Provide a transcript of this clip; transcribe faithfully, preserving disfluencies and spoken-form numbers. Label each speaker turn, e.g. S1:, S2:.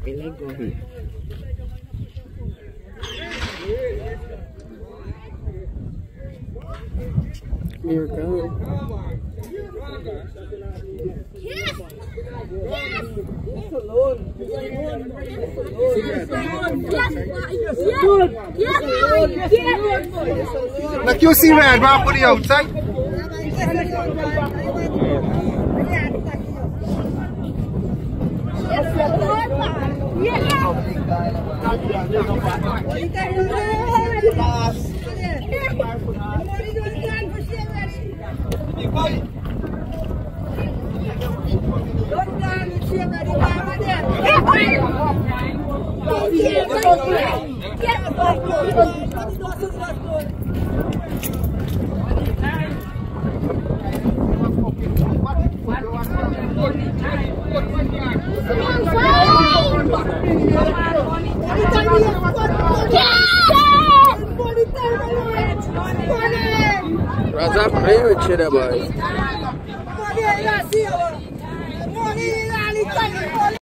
S1: Here it goes.
S2: Yes! Yes!
S3: Like you see red, man, put the outside.
S1: Razack, Pereira, boy.